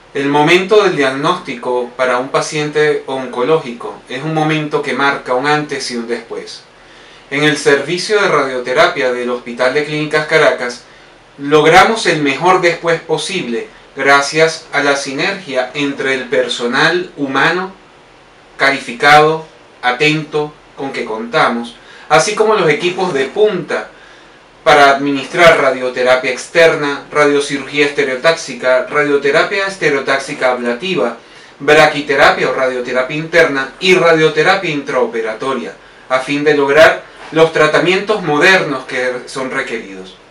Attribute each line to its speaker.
Speaker 1: El momento del diagnóstico para un paciente oncológico es un momento que marca un antes y un después. En el servicio de radioterapia del Hospital de Clínicas Caracas, logramos el mejor después posible gracias a la sinergia entre el personal humano, calificado, atento, con que contamos, así como los equipos de punta para administrar radioterapia externa, radiocirugía estereotáxica, radioterapia estereotáxica ablativa, braquiterapia o radioterapia interna y radioterapia intraoperatoria, a fin de lograr los tratamientos modernos que son requeridos.